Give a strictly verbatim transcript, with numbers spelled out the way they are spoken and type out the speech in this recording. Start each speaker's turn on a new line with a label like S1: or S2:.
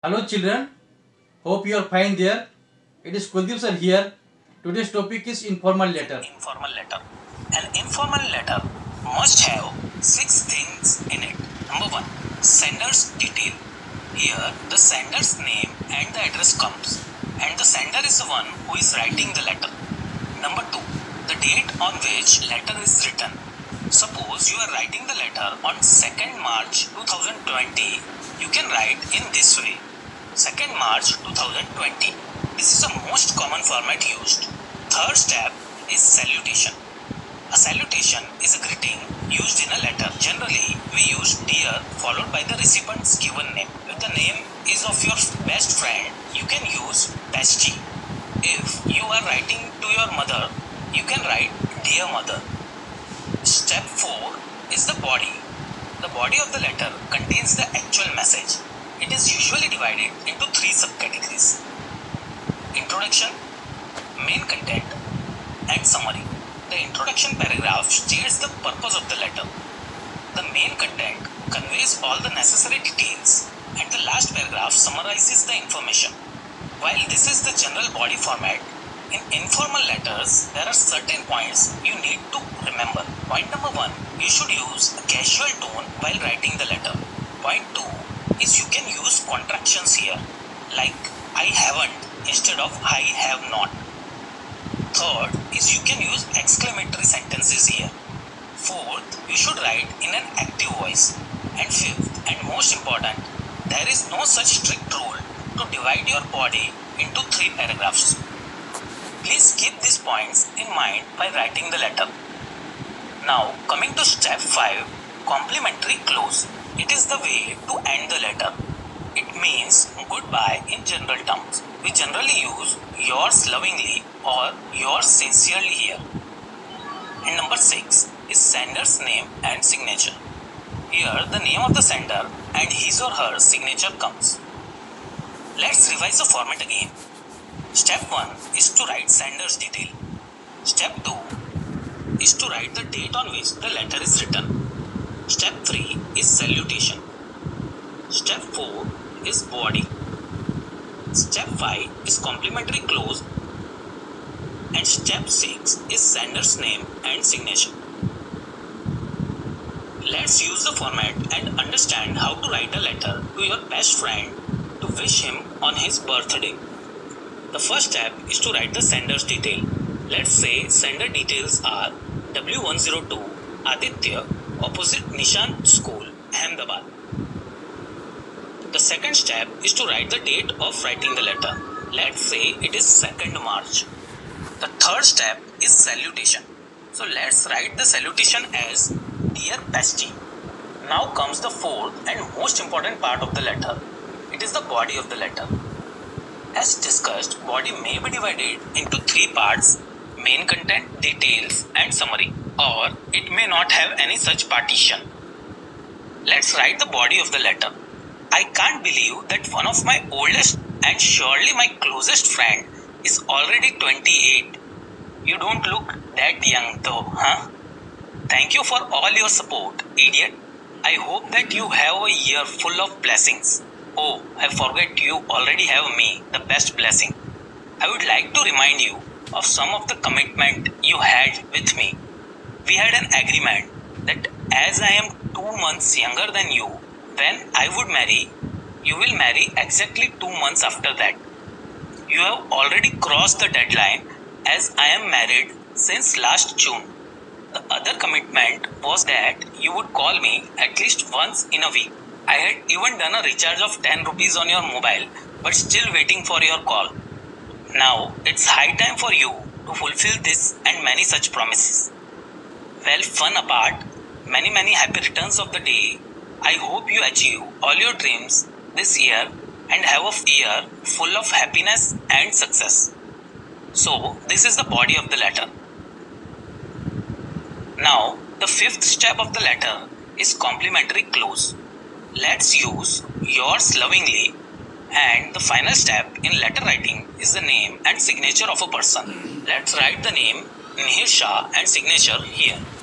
S1: Hello children, hope you are fine there. It is Kuldeep sir here. Today's topic is informal letter.
S2: Informal letter. An informal letter must have six things in it. Number one, sender's detail. Here, the sender's name and the address comes, and the sender is the one who is writing the letter. Number two, the date on which letter is written. Suppose you are writing the letter on second March two thousand twenty, you can write in this way. second March two thousand twenty. This is the most common format used. Third step is salutation. A salutation is a greeting used in a letter. Generally, we use dear followed by the recipient's given name. If the name is of your best friend, you can use bestie. If you are writing to your mother, you can write dear mother. Step four is the body. The body of the letter contains the actual message. It is usually divided into three subcategories: introduction, main content, and summary. The introduction paragraph states the purpose of the letter. The main content conveys all the necessary details, and the last paragraph summarizes the information. While this is the general body format, in informal letters, there are certain points you need to remember. Point number one, you should use a casual tone while writing the letter. Point two is you can use contractions here, like I haven't instead of I have not. Third is you can use exclamatory sentences here. Fourth, you should write in an active voice. And fifth and most important, there is no such strict rule to divide your body into three paragraphs. Please keep these points in mind while writing the letter. Now coming to step five, complimentary close. It is the way to end the letter. It means goodbye in general terms. We generally use yours lovingly or yours sincerely here. And number six is sender's name and signature. Here the name of the sender and his or her signature comes. Let's revise the format again. Step one is to write sender's detail. Step two is to write the date on which the letter is written. Step three is salutation. Step four is body. Step five is complimentary close. And step six is sender's name and signature. Let's use the format and understand how to write a letter to your best friend to wish him on his birthday. The first step is to write the sender's detail. Let's say sender details are W one zero two Aditya, opposite Nishan School, Ahmedabad. The second step is to write the date of writing the letter. Let's say it is second March. The third step is salutation. So let's write the salutation as Dear Bestie. Now comes the fourth and most important part of the letter. It is the body of the letter. As discussed, body may be divided into three parts: main content, details, and summary. Or it may not have any such partition. Let's write the body of the letter. I can't believe that one of my oldest and surely my closest friend is already twenty-eight. You don't look that young though, huh? Thank you for all your support, idiot. I hope that you have a year full of blessings. Oh, I forget you already have me, the best blessing. I would like to remind you of some of the commitment you had with me. We had an agreement that as I am two months younger than you, when I would marry, you will marry exactly two months after that. You have already crossed the deadline as I am married since last June. The other commitment was that you would call me at least once in a week. I had even done a recharge of ten rupees on your mobile, but still waiting for your call. Now it's high time for you to fulfill this and many such promises. Well, fun apart, many many happy returns of the day. I hope you achieve all your dreams this year and have a year full of happiness and success. So, this is the body of the letter. Now, the fifth step of the letter is complimentary close. Let's use yours lovingly, and the final step in letter writing is the name and signature of a person. Let's write the name Mihir Shah and signature here.